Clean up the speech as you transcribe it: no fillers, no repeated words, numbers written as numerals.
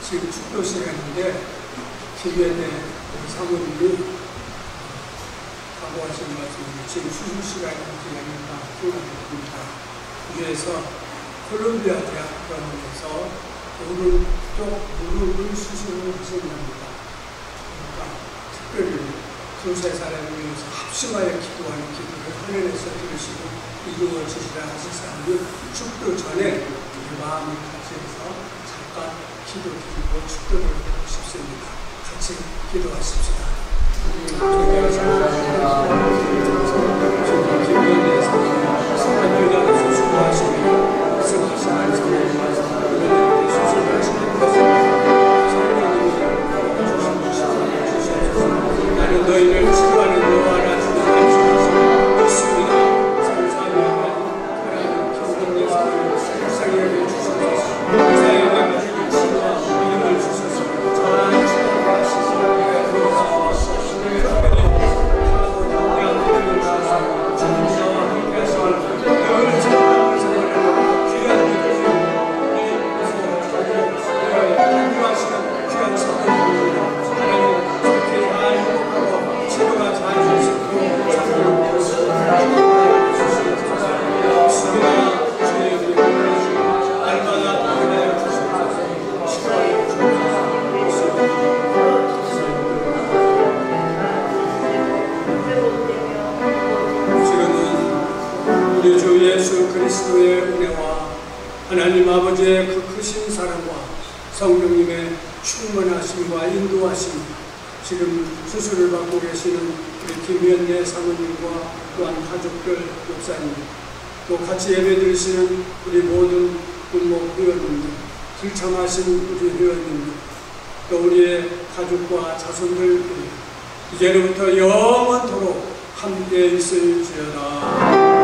지금 축도 시간인데 김현대 사모님이 하고 하신 말씀이 지금 수술 시간이 진행된다 생각합니다. 위에서 콜롬비아 대학병원에서 오른쪽 무릎을 수술을 하신답니다. 그러니까 특별히 두세 사람을 위해서 합심하여 기도하는 기도를 하늘에서 들으시고 이루어지시라 하셨사오니 축도 전에 우리 마음을 같이 해서 잠깐 기도드리고 축도를 하고 싶습니다. 같이 기도하십시다. 나는 너희를 치료하는 여호와라 주는 말씀하시고 있습니다. 감사합니다. 경건의 삶을 세상에 주셔서 감사의 나라를 치유와 이름을 주셔서 전하는 주님과 하시고 우리 주 예수 그리스도의 은혜와 하나님 아버지의 그 크신 사랑과 성령님의 충만하심과 인도하심, 지금 수술을 받고 계시는 우리 김현대 사모님과 또한 가족들, 목사님, 또 같이 예배 드리시는 우리 모든 군목 회원님들, 불참하신 우리 회원님들, 또 우리의 가족과 자손들 이제로부터 영원토록 함께 있을지어다.